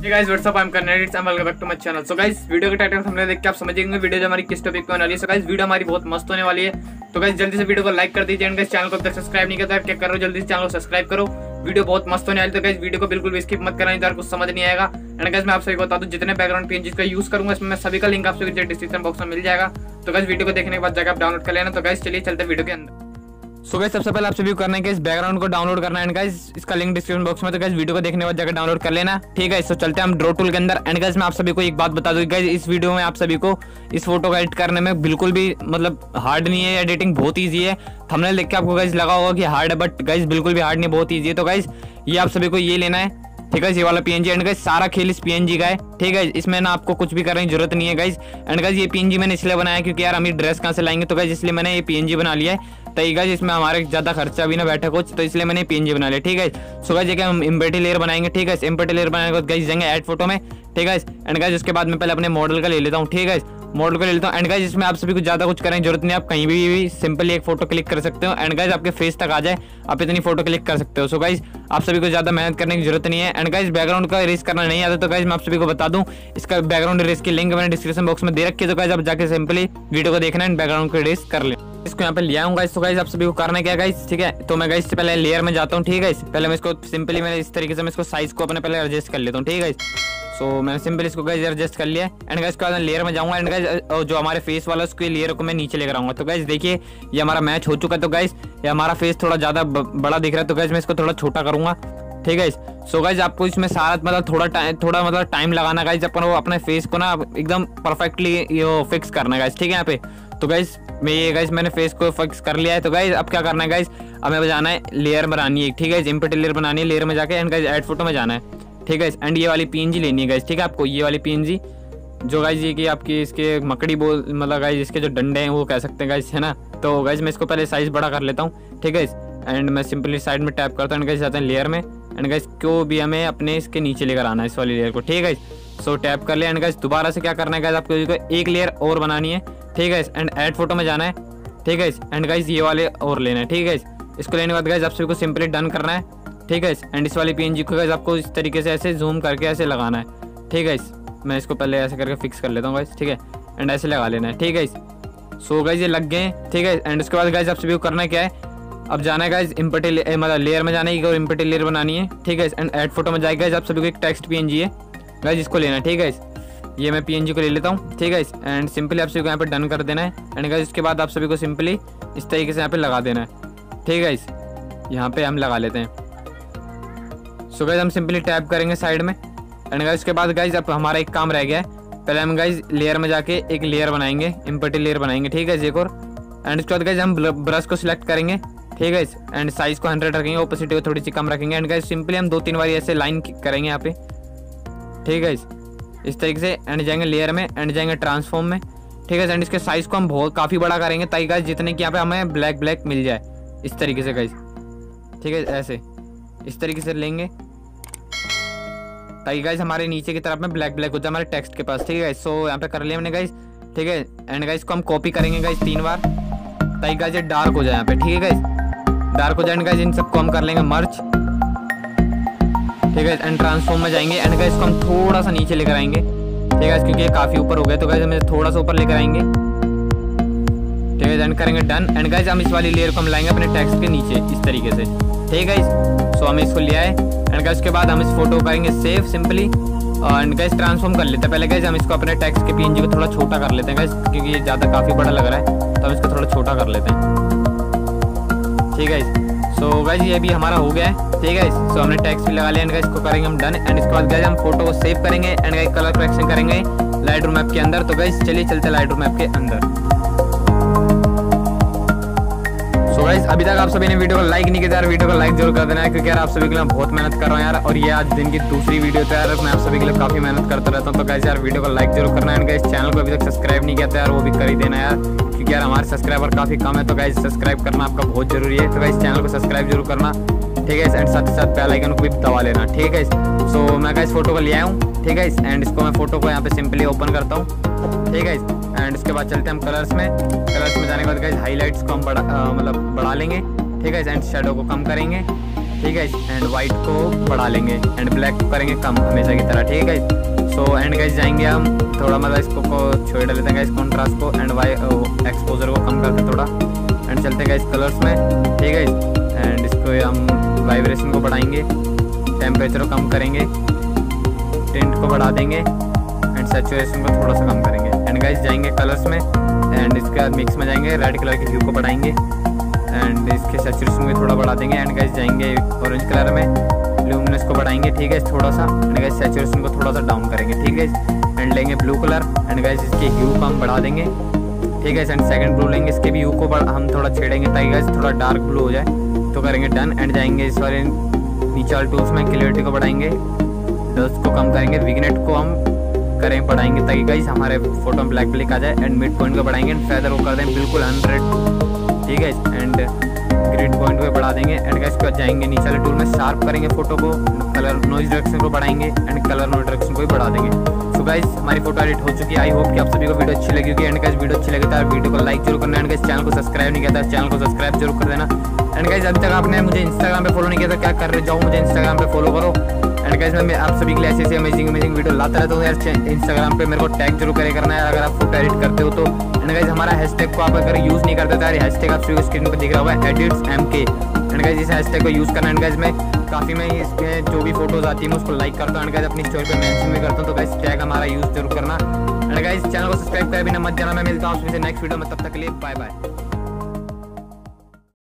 Hey guys, what's up? I'm Karan and welcome back to my channel. So guys, video के title हमने देख के आप समझेंगे वीडियो जो हमारी किस टॉपिक पे होने वाली है। So guys, वीडियो हमारी बहुत मस्त होने वाली है। तो guys, जल्दी से वीडियो को लाइक कर दीजिए एंड guys, चैनल को अब तक सब्सक्राइब नहीं किया क्या कर रहे हो, जल्दी से चैनल को सब्सक्राइब करो। वीडियो बहुत मस्त होने वाली है। तो guys, वीडियो को बिल्कुल भी स्किप मत करना, इधर कुछ समझ नहीं आएगा। एंड guys, मैं आप सभी को बता दूं जितने बैकग्राउंड पेजेस का यूज करूंगा इसमें मैं सभी का लिंक आप सभी को डिस्क्रिप्शन बॉक्स में मिल जाएगा। तो guys, वीडियो को देखने के बाद जाकर आप डाउनलोड कर लेना। तो guys, चलिए चलते वीडियो के अंदर। सो गाइस, सबसे पहले आप सभी को करना है कि इस बैकग्राउंड को डाउनलोड करना है एंड गाइस इसका लिंक डिस्क्रिप्शन बॉक्स में। तो गाइस वीडियो को देखने के बाद जाकर डाउनलोड कर लेना, ठीक है। सो चलते हैं हम ड्रॉ टूल के अंदर। एंड गाइस मैं आप सभी को एक बात बता दूं गाइस, इस वीडियो में आप सभी को इस फोटो को एडिट करने में बिल्कुल भी मतलब हार्ड नहीं है, एडिटिंग बहुत ईजी है। थंबनेल देख के आपको गाइस लगा होगा कि हार्ड है, बट गाइस बिल्कुल भी हार्ड नहीं, बहुत ईजी है। तो गाइस ये आप सभी को ये लेना है, ठीक है, ये वाला पीएनजी। एंड गाइस सारा खेल इस पीएनजी का है, ठीक है। इसमें ना आपको कुछ भी करने की जरूरत नहीं है गाइस। एंड गाइस ये पीएनजी मैंने इसलिए बनाया क्योंकि यार हम ये ड्रेस कहाँ से लाएंगे, तो गाइस इसलिए मैंने ये पीएनजी बना लिया है। तो गाइस इसमें हमारे ज्यादा खर्चा भी ना बैठे कुछ, तो इसलिए मैंने पीएनजी बना लिया, ठीक है। सो गाइस हम एम्बेडी लेयर बनाएंगे, ठीक है। एम्बेडी लेयर बनाने के बाद गाइस जाएंगे ऐड फोटो में, ठीक है। एंड गाइस उसके बाद मैं पहले अपने मॉडल का ले लेता हूँ, ठीक है, मॉडल को ले लेता हूँ। एंड गाइस इसमें आप सभी को ज्यादा कुछ करने की जरूरत नहीं, आप कहीं भी सिंपली एक फोटो क्लिक कर सकते हो। एंड गाइस आपके फेस तक आ जाए आप इतनी फोटो क्लिक कर सकते हो। सो गाइस आप सभी को ज्यादा मेहनत करने की जरूरत नहीं है। एंड गाइस बैकग्राउंड का इरेज करना नहीं आता, तो गाइस मैं आप सभी को बता दूं इसका बैकग्राउंड इरेज की लिंक मैंने डिस्क्रिप्शन बॉक्स में दे रखी है। तो गाइस आप जाके सिंपली वीडियो को देखना एंड बैकग्राउंड को इरेज कर ले। इसको यहाँ पे ले आऊंगा गाइस। तो गाइस आप सभी को करना क्या गाइस, ठीक है। तो मैं गाइस से पहले लेयर में जाता हूँ, ठीक है। पहले मैं इसको सिंपली मैं इस तरीके से मैं इसको साइज को अपने पहले एडजस्ट कर लेता हूँ, ठीक है। सो मैंने सिंपली इसको गाइस एडजस्ट कर लिया। एंड गाइस उसके बाद लेयर में जाऊंगा एंड गाइस जो हमारे फेस वाला उसके लेयर को मैं नीचे लेकर आऊंगा। तो गाइस देखिए ये हमारा मैच हो चुका है। तो गाइस ये हमारा फेस थोड़ा ज्यादा बड़ा दिख रहा है, तो गाइस मैं इसको थोड़ा छोटा करूंगा, ठीक है। सो गाइस आपको इसमें सारा मतलब थोड़ा मतलब टाइम लगाना गाइस, अपन वो अपने फेस को ना एकदम परफेक्टली फिक्स करना है गाइस, ठीक है यहाँ पे। तो गाइस मैंने फेस को फिक्स कर लिया है। तो गाइस अब क्या करना है गाइस, हमें बजाना है लेयर बनानी है, ठीक है। एम्बेडी लेयर बनानी है, लेयर में जाके एंड गाइस ऐड फोटो में जाना है, ठीक है। एंड ये वाली पीएनजी लेनी है गाइस, ठीक है। आपको ये वाली पीएनजी जो गाइस ये कि आपकी इसके मकड़ी बोल मतलब गाइस इसके जो डंडे हैं वो कह सकते हैं गाइस, है ना। तो गाइस मैं इसको पहले साइज बड़ा कर लेता हूँ, ठीक है। एंड मैं सिंपली साइड में टैप करता हूँ एंड गाइस जाते हैं लेयर में। एंड गाइस को भी हमें अपने इसके नीचे लेकर आना है इस वाली लेयर को, ठीक है। सो टैप कर लिया। एंड गाइस दोबारा से क्या करना है गाइस, आपको एक लेयर और बनानी है, ठीक है। एंड ऐड फोटो में जाना है, ठीक है। एंड गाइस ये वाले और लेना है, ठीक है। इसको लेने के बाद गाइस आप सभी को सिंपली डन करना है, ठीक है। एंड इस वाली पीएनजी को गाइस आपको इस तरीके से ऐसे जूम करके ऐसे लगाना है, ठीक है। मैं इसको पहले ऐसे करके फिक्स कर लेता हूँ गाइस, ठीक है। एंड ऐसे लगा लेना है, ठीक है। सो गाइस ये लग गए, ठीक है। एंड उसके बाद गाइस आप सभी को करना क्या है, अब जाना है गाइस एम्बेडी मतलब लेयर में जाना है और एम्बेडी लेयर बनानी है, ठीक है। एंड ऐड फोटो में जाएगा गाइस आप सभी को एक टेक्स्ट पीएनजी है गाइस, इसको लेना है, ठीक है। ये मैं पीएनजी को ले लेता हूँ, ठीक है। एंड सिंपली आप सभी को यहाँ पे डन कर देना है। एंड गाइस उसके बाद आप सभी को सिंपली इस तरीके से यहाँ पे लगा देना है, ठीक है। यहाँ पे हम लगा लेते हैं। सो गाइस हम सिंपली टैप करेंगे साइड में। एंड गाइस उसके बाद गाइस अब हमारा एक काम रह गया है, पहले हम गाइस लेयर में जाके एक लेयर बनाएंगे, एम्बेडी लेयर बनाएंगे, ठीक है, एक और। एंड उसके बाद गाइस हम ब्रश को सिलेक्ट करेंगे, ठीक है। एंड साइज को 100 रखेंगे, ओपेसिटी को थोड़ी सी कम रखेंगे। एंड गाइस सिंपली हम 2-3 बार ऐसे लाइन करेंगे यहाँ पे, ठीक है, इस तरीके से। एंड जाएंगे लेयर में एंड जाएंगे ट्रांसफॉर्म में, ठीक है। एंड इसके साइज को हम बहुत काफ़ी बड़ा करेंगे ताकि गाइस जितने की यहाँ पे हमें ब्लैक मिल जाए इस तरीके से गाइस, ठीक है। ऐसे इस तरीके से लेंगे ताकि गाइस हमारे नीचे की तरफ में ब्लैक हो जाए हमारे टेक्स्ट के पास, ठीक है। सो यहाँ पे कर लिया मैंने गाइस, ठीक है। एंड गाइस को हम कॉपी करेंगे गाइस 3 बार ताकि गाइस ये डार्क हो जाए यहाँ पे, ठीक है गाइस, डार्क हो जाए। एंड गाइस इन सबको हम कर लेंगे मर्ज, ठीक है। एंड ट्रांसफॉर्म में जाएंगे एंड गाइस को हम थोड़ा सा नीचे लेकर आएंगे, ठीक है, क्योंकि ये काफ़ी ऊपर हो गया। तो गाइस हम थोड़ा सा ऊपर लेकर आएंगे, ठीक है। एंड करेंगे डन। एंड गाइस हम इस वाली लेयर को हम लाएंगे अपने टेक्स्ट के नीचे इस तरीके से, ठीक है। सो हमें इसको लिया है। एंड गाइस उसके बाद हम इस फोटो को करेंगे save simply. And guys transform कर लेते हैं पहले गाइस, हम इसको अपने टेक्स्ट के पीएनजी को थोड़ा छोटा कर लेते हैं गाइस, क्योंकि ये ज़्यादा काफ़ी बड़ा लग रहा है, तो हम इसको थोड़ा छोटा कर लेते हैं, ठीक है। सो गाइस ये भी हमारा हो गया है, ठीक है। सो हमने टेक्स्ट भी लगा लिया। एंड गाइस इसको करेंगे हम डन। एंड इसके बाद गाइस हम फोटो को सेव करेंगे एंड गाइस कलर करेक्शन करेंगे लाइट रूम ऐप के अंदर। तो गाइस चलिए चलते हैं लाइट रूम ऐप के अंदर। सो गाइस अभी तक आप सभी ने वीडियो को लाइक नहीं किया यार, वीडियो को लाइक जरूर कर देना है, क्योंकि यार आप सभी के लिए बहुत मेहनत कर रहा हूँ यार। और ये आज दिन की दूसरी वीडियो तो यार मैं आप सभी के लिए काफी मेहनत करता रहता हूँ। तो गाइस यार वीडियो को लाइक जरूर करना है। गाइस चैनल को अभी तक सब्सक्राइब नहीं किया था यार, वो भी कर ही देना यार, क्योंकि यार हमारे सब्सक्राइबर काफी कम है। तो गाइस सब्सक्राइब करना आपका बहुत जरूरी है। तो गाइस चैनल को सब्सक्राइब जरूर करना, ठीक है। एंड साथ ही साथ बेल आइकन को भी दबा लेना, ठीक है। सो मैं गाइस फोटो को ले आया हूँ, ठीक है। एंड इसको मैं फोटो को यहाँ पे सिंपली ओपन करता हूँ, ठीक है। एंड उसके बाद चलते हैं हम कलर्स में जाने के बाद गाइस हाईलाइट्स को हम बढ़ा लेंगे, ठीक है। एंड शेडो को कम करेंगे, ठीक है। एंड वाइट को बढ़ा लेंगे एंड ब्लैक को करेंगे कम हमेशा की तरह, ठीक है। सो एंड गाइस जाएंगे हम थोड़ा मतलब इसको छोड़ देते हैं गाइस कॉन्ट्रास्ट को एंड एक्सपोजर को कम करते थोड़ा एंड चलते हैं गाइस कलर्स में, ठीक है। एंड इसको हम वाइब्रेशन को बढ़ाएंगे, टेम्परेचर को कम करेंगे, टिंट को बढ़ा देंगे एंड सैचुरेशन को थोड़ा सा कम करेंगे। एंड गाइस जाएंगे कलर्स में एंड इसके बाद मिक्स में जाएंगे, रेड कलर के ह्यू को बढ़ाएंगे एंड इसके सैचुरेशन को थोड़ा बढ़ा देंगे। एंड गाइस जाएंगे ऑरेंज कलर में, ल्यूमिनस को बढ़ाएंगे, ठीक है थोड़ा सा। एंड गाइस सैचुरेशन को थोड़ा सा डाउन करेंगे, ठीक है। एंड लेंगे ब्लू कलर एंड गाइस इसके ह्यू को हम बढ़ा देंगे, ठीक है। एंड सेकंड ब्लू लेंगे, इसके भी ह्यू को हम थोड़ा छेड़ेंगे ताकि गाइस थोड़ा डार्क ब्लू हो जाए, तो करेंगे डन। एंड जाएंगे इस वाले नीचे वाले टूल्स में, क्लियरिटी को बढ़ाएंगे, डस्ट को कम करेंगे, विग्नेट को हम करें बढ़ाएंगे ताकि गाइस हमारे फोटो में ब्लैक ब्लिक आ जाए। एंड मिड पॉइंट को बढ़ाएंगे एंड फेदर को कर देंगे बिल्कुल 100, ठीक है। एंड ग्रिड पॉइंट को बढ़ा देंगे एंड गाइस के बाद जाएंगे नीचे वाले टूल में, शार्प करेंगे फोटो को, कलर नॉइज डायरेक्शन को बढ़ाएंगे एंड कलर नॉइज डायरेक्शन को भी बढ़ा देंगे। सो गाइस हमारी फोटो एडिट हो चुकी है। आई होप कि आप सभी को वीडियो अच्छी लगी होगी। एंड गाइस वीडियो अच्छी लगी तो वीडियो को लाइक जरूर करना एंड गाइस चैनल को सब्सक्राइब नहीं किया था चैनल को सब्सक्राइब जरूर कर देना। एंड गाइस अभी तक आपने मुझे इंस्टाग्राम पे फॉलो नहीं किया तो क्या कर रहे जाओ मुझे इंस्टाग्राम पे फॉलो करो। एंड गाइस मैं आप सभी के लिए ऐसे अमेजिंग वीडियो लाता रहता हूँ यार। इंस्टाग्राम पे मेरे को टैग जरूर करना है अगर आप फोटो एडिट करते हो तो। एंड गाइस हमारा हैशटैग को आप अगर यूज़ नहीं करते तो यार हैशटैग आप स्क्रीन पर दिख रहा होगा EDITZMK। एंड गाइस इस हैशटैग को यूज़ करना। एंड गाइस मैं इसमें जो भी फोटोज आती है मैं उसको लाइक करता हूँ एंड गाइस अपनी स्टोरी पे मेंशन भी करता हूँ, तो गाइस टैग हमारा यूज़ जरूर करना। एंड गाइस चैनल को सब्सक्राइब करे बिना मत जाना। मैं मिलता हूँ आपसे नेक्स्ट वीडियो में, तब तक के लिए बाय बाय।